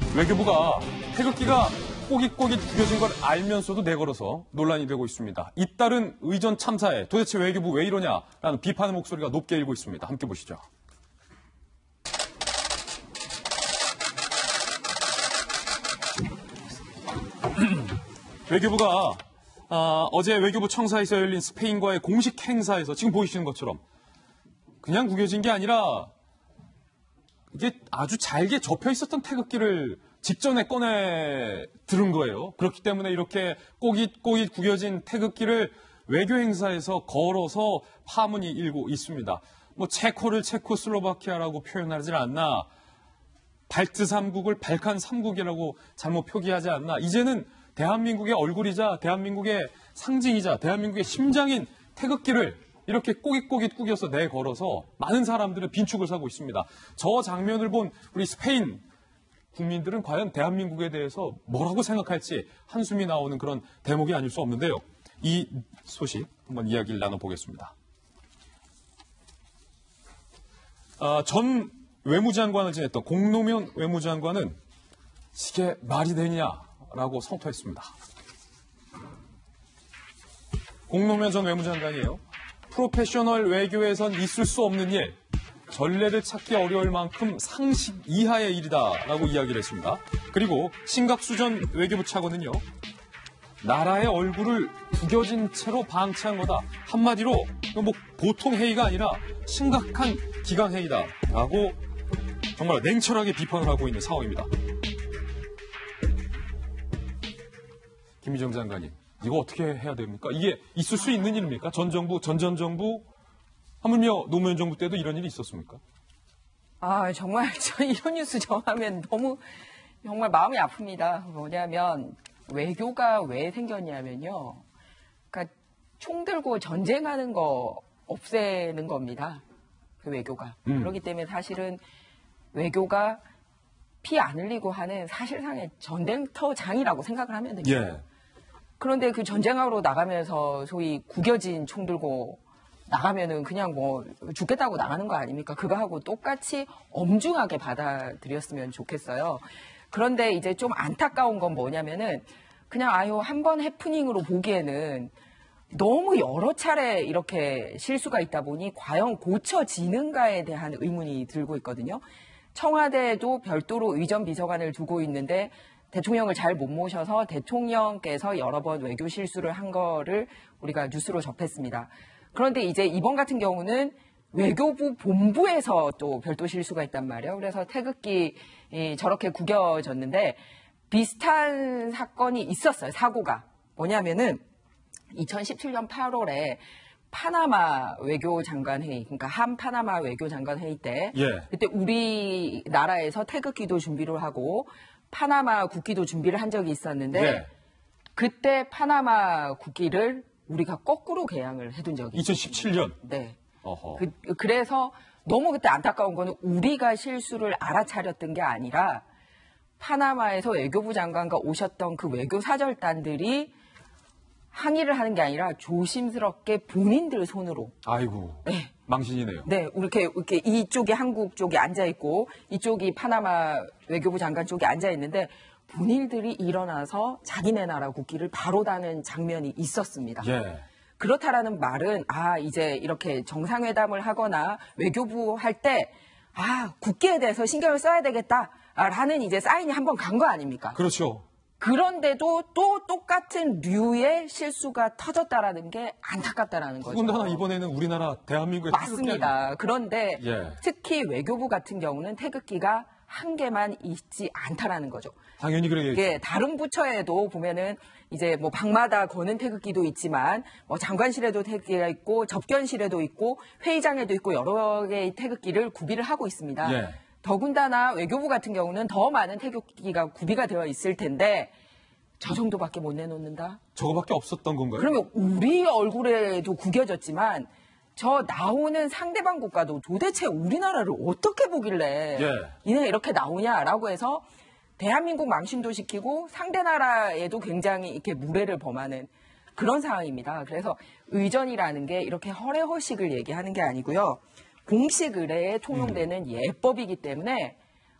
외교부가 태극기가 꼬깃꼬깃 구겨진 걸 알면서도 내걸어서 논란이 되고 있습니다. 잇따른 의전 참사에 도대체 외교부 왜 이러냐라는 비판의 목소리가 높게 일고 있습니다. 함께 보시죠. 외교부가 어제 외교부 청사에서 열린 스페인과의 공식 행사에서 지금 보이시는 것처럼 그냥 구겨진 게 아니라 이게 아주 잘게 접혀 있었던 태극기를 직전에 꺼내 들은 거예요. 그렇기 때문에 이렇게 꼬깃꼬깃 구겨진 태극기를 외교 행사에서 걸어서 파문이 일고 있습니다. 뭐 체코를 체코슬로바키아라고 표현하지 않나, 발트 3국을 발칸 3국이라고 잘못 표기하지 않나. 이제는 대한민국의 얼굴이자 대한민국의 상징이자 대한민국의 심장인 태극기를 이렇게 꼬깃꼬깃 구겨서 내걸어서 많은 사람들은 빈축을 사고 있습니다. 저 장면을 본 우리 스페인 국민들은 과연 대한민국에 대해서 뭐라고 생각할지 한숨이 나오는 그런 대목이 아닐 수 없는데요. 이 소식 한번 이야기를 나눠보겠습니다. 전 외무장관을 지냈던 공노면 외무장관은 이게 말이 되냐라고 성토했습니다. 공노면 전 외무장관이에요. 프로페셔널 외교에선 있을 수 없는 일, 전례를 찾기 어려울 만큼 상식 이하의 일이다라고 이야기를 했습니다. 그리고 신각수전 외교부 차관은요, 나라의 얼굴을 구겨진 채로 방치한 거다. 한마디로 뭐 보통 회의가 아니라 심각한 기강 회의다라고 정말 냉철하게 비판을 하고 있는 상황입니다. 김희정 장관님, 이거 어떻게 해야 됩니까? 이게 있을 수 있는 일입니까? 전 정부, 전전 정부, 하물며 노무현 정부 때도 이런 일이 있었습니까? 정말 저 이런 뉴스 정하면 너무 정말 마음이 아픕니다. 뭐냐면 외교가 왜 생겼냐면요. 그러니까 총 들고 전쟁하는 거 없애는 겁니다. 그 외교가. 그렇기 때문에 사실은 외교가 피 안 흘리고 하는 사실상의 전쟁터장이라고 생각을 하면 됩니다. 예. 그런데 그 전쟁하러 나가면서 소위 구겨진 총 들고 나가면은 그냥 뭐 죽겠다고 나가는 거 아닙니까? 그거하고 똑같이 엄중하게 받아들였으면 좋겠어요. 그런데 이제 좀 안타까운 건 뭐냐면은 그냥 한 번 해프닝으로 보기에는 너무 여러 차례 이렇게 실수가 있다 보니 과연 고쳐지는가에 대한 의문이 들고 있거든요. 청와대에도 별도로 의전 비서관을 두고 있는데 대통령을 잘 못 모셔서 대통령께서 여러 번 외교 실수를 한 거를 우리가 뉴스로 접했습니다. 그런데 이제 이번 같은 경우는 외교부 본부에서 또 별도 실수가 있단 말이에요. 그래서 태극기 저렇게 구겨졌는데 비슷한 사건이 있었어요. 사고가. 뭐냐면은 2017년 8월에 파나마 외교장관 회의, 그러니까 한 파나마 외교장관 회의 때 그때 우리나라에서 태극기도 준비를 하고 파나마 국기도 준비를 한 적이 있었는데 그때 파나마 국기를 우리가 거꾸로 개양을 해둔 적이 있어요. 2017년? 네. 그래서 너무 그때 안타까운 거는 우리가 실수를 알아차렸던 게 아니라 파나마에서 외교부 장관과 오셨던 그 외교사절단들이 항의를 하는 게 아니라 조심스럽게 본인들 손으로. 아이고. 네. 망신이네요. 네. 이렇게 이쪽이 한국 쪽이 앉아있고 이쪽이 파나마 외교부 장관 쪽이 앉아있는데 본인들이 일어나서 자기네 나라 국기를 바로 다는 장면이 있었습니다. 예. 그렇다라는 말은 이제 이렇게 정상회담을 하거나 외교부 할 때 국기에 대해서 신경을 써야 되겠다라는 이제 사인이 한번 간 거 아닙니까? 그렇죠. 그런데도 또 똑같은 류의 실수가 터졌다라는 게 안타깝다라는 거죠. 더군다나 이번에는 우리나라 대한민국의 맞습니다. 그런데 예. 특히 외교부 같은 경우는 태극기가 한 개만 있지 않다라는 거죠. 당연히 그러겠죠. 예, 다른 부처에도 보면은 이제 뭐 방마다 거는 태극기도 있지만 뭐 장관실에도 태극기가 있고 접견실에도 있고 회의장에도 있고 여러 개의 태극기를 구비를 하고 있습니다. 예. 더군다나 외교부 같은 경우는 더 많은 태극기가 구비가 되어 있을 텐데 저 정도밖에 못 내놓는다? 저거밖에 없었던 건가요? 그러면 우리 얼굴에도 구겨졌지만 저 나오는 상대방 국가도 도대체 우리나라를 어떻게 보길래 이네 이렇게 나오냐라고 해서 대한민국 망신도 시키고 상대 나라에도 굉장히 이렇게 무례를 범하는 그런 상황입니다. 그래서 의전이라는 게 이렇게 허례허식을 얘기하는 게 아니고요. 공식 의례에 통용되는 예법이기 때문에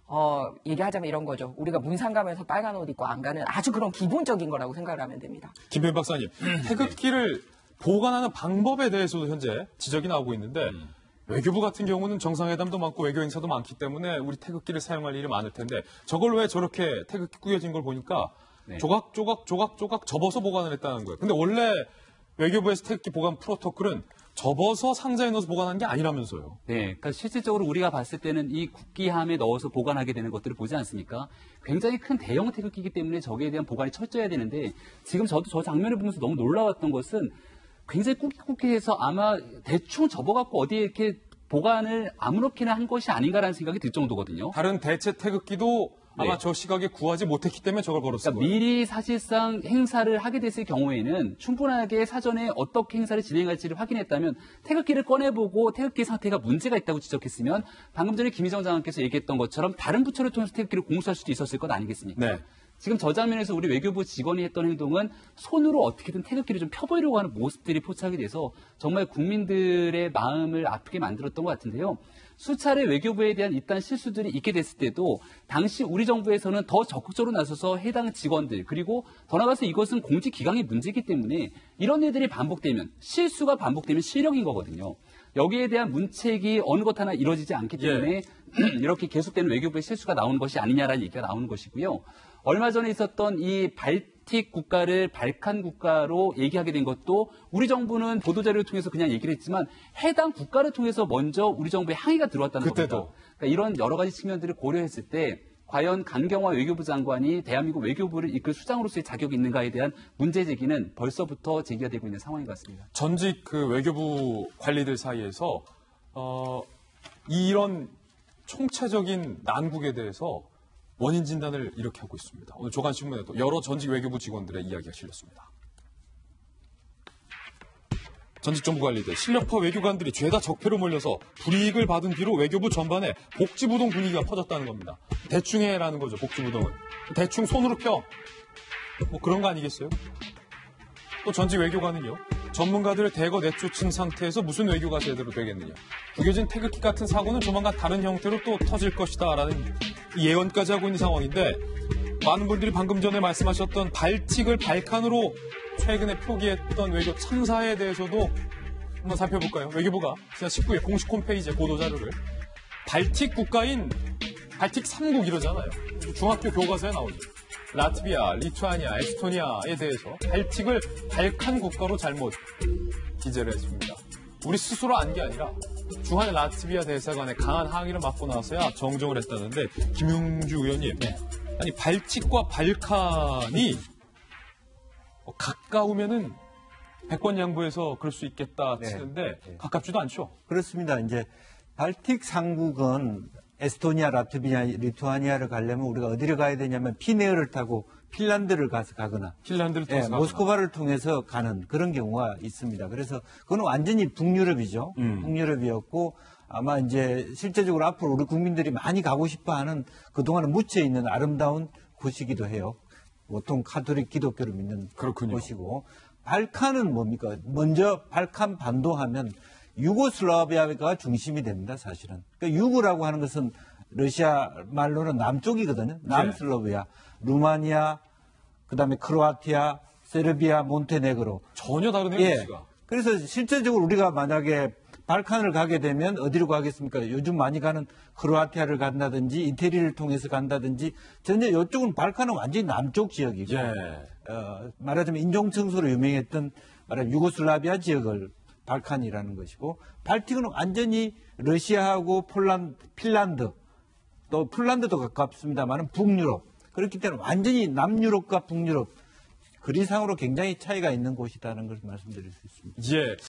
얘기하자면 이런 거죠. 우리가 문상 가면서 빨간 옷 입고 안 가는 아주 그런 기본적인 거라고 생각을 하면 됩니다. 김병현 박사님, 태극기를 보관하는 방법에 대해서도 현재 지적이 나오고 있는데 외교부 같은 경우는 정상회담도 많고 외교 행사도 많기 때문에 우리 태극기를 사용할 일이 많을 텐데 저걸 왜 저렇게 태극기 꾸겨진 걸 보니까 네. 조각 접어서 보관을 했다는 거예요. 근데 원래 외교부에서 태극기 보관 프로토콜은 접어서 상자에 넣어서 보관하는 게 아니라면서요. 네, 그러니까 실질적으로 우리가 봤을 때는 이 국기함에 넣어서 보관하게 되는 것들을 보지 않습니까? 굉장히 큰 대형 태극기이기 때문에 저기에 대한 보관이 철저해야 되는데 지금 저도 저 장면을 보면서 너무 놀라웠던 것은 굉장히 꾹꾹해서 아마 대충 접어갖고 어디에 이렇게 보관을 아무렇게나 한 것이 아닌가라는 생각이 들 정도거든요. 다른 대체 태극기도 아마 네. 저 시각에 구하지 못했기 때문에 저걸 걸었을 그러니까 거예요. 미리 사실상 행사를 하게 됐을 경우에는 충분하게 사전에 어떻게 행사를 진행할지를 확인했다면 태극기를 꺼내보고 태극기 상태가 문제가 있다고 지적했으면 방금 전에 김희정 장관께서 얘기했던 것처럼 다른 부처를 통해서 태극기를 공수할 수도 있었을 것 아니겠습니까? 네. 지금 저 장면에서 우리 외교부 직원이 했던 행동은 손으로 어떻게든 태극기를 좀 펴보려고 하는 모습들이 포착이 돼서 정말 국민들의 마음을 아프게 만들었던 것 같은데요. 수차례 외교부에 대한 이딴 실수들이 있게 됐을 때도 당시 우리 정부에서는 더 적극적으로 나서서 해당 직원들 그리고 더 나아가서 이것은 공직기강의 문제이기 때문에 이런 일들이 반복되면 실수가 반복되면 실력인 거거든요. 여기에 대한 문책이 어느 것 하나 이루어지지 않기 때문에 이렇게 계속되는 외교부의 실수가 나오는 것이 아니냐라는 얘기가 나오는 것이고요. 얼마 전에 있었던 이 발틱 국가를 발칸 국가로 얘기하게 된 것도 우리 정부는 보도자료를 통해서 그냥 얘기를 했지만 해당 국가를 통해서 먼저 우리 정부에 항의가 들어왔다는 그때도. 겁니다. 그러니까 이런 여러 가지 측면들을 고려했을 때 과연 강경화 외교부 장관이 대한민국 외교부를 이끌 수장으로서의 자격이 있는가에 대한 문제 제기는 벌써부터 제기가 되고 있는 상황인 것 같습니다. 전직 그 외교부 관리들 사이에서 이런 총체적인 난국에 대해서 원인 진단을 이렇게 하고 있습니다. 오늘 조간신문에도 여러 전직 외교부 직원들의 이야기가 실렸습니다. 전직 정부 관리들, 실력파 외교관들이 죄다 적폐로 몰려서 불이익을 받은 뒤로 외교부 전반에 복지부동 분위기가 퍼졌다는 겁니다. 대충 해라는 거죠, 복지부동은. 대충 손으로 펴. 뭐 그런 거 아니겠어요? 또 전직 외교관은요. 전문가들을 대거 내쫓은 상태에서 무슨 외교가 제대로 되겠느냐. 구겨진 태극기 같은 사고는 조만간 다른 형태로 또 터질 것이다 라는 예언까지 하고 있는 상황인데 많은 분들이 방금 전에 말씀하셨던 발틱을 발칸으로 최근에 표기했던 외교 참사에 대해서도 한번 살펴볼까요? 외교부가 지난 19일 공식 홈페이지에 보도자료를 발틱 국가인 발틱 3국 이러잖아요. 중학교 교과서에 나오죠. 라트비아, 리투아니아, 에스토니아에 대해서 발틱을 발칸 국가로 잘못 기재를 했습니다. 우리 스스로 안 게 아니라 중한 라트비아 대사관의 강한 항의를 맞고 나서야 정정을 했다는데 김용주 의원님, 아니 발틱과 발칸이 가까우면은 100번 양보해서 그럴 수 있겠다 치는데 가깝지도 않죠. 그렇습니다. 이제 발틱 상국은 에스토니아, 라트비아, 리투아니아를 가려면 우리가 어디를 가야 되냐면 피네어를 타고 핀란드를 가거나 핀란드를 통해서 가거나. 모스크바를 통해서 가는 그런 경우가 있습니다. 그래서 그건 완전히 북유럽이죠. 북유럽이었고 아마 이제 실제적으로 앞으로 우리 국민들이 많이 가고 싶어하는 그동안은 묻혀 있는 아름다운 곳이기도 해요. 보통 카톨릭 기독교를 믿는 그렇군요. 곳이고 발칸은 뭡니까? 먼저 발칸 반도 하면 유고슬라비아가 중심이 됩니다, 사실은. 그러니까 유고라고 하는 것은 러시아 말로는 남쪽이거든요. 남슬로비아, 루마니아, 그다음에 크로아티아, 세르비아, 몬테네그로. 전혀 다르네요, 예. 위치가. 그래서 실제적으로 우리가 만약에 발칸을 가게 되면 어디로 가겠습니까? 요즘 많이 가는 크로아티아를 간다든지 이태리를 통해서 간다든지 전혀 이쪽은 발칸은 완전히 남쪽 지역이고 말하자면 인종청소로 유명했던 말하자면 유고슬라비아 지역을 발칸이라는 것이고 발틱은 완전히 러시아하고 핀란드 또 폴란드도 가깝습니다만 북유럽 그렇기 때문에 완전히 남유럽과 북유럽 거리상으로 굉장히 차이가 있는 곳이라는 것을 말씀드릴 수 있습니다. 예.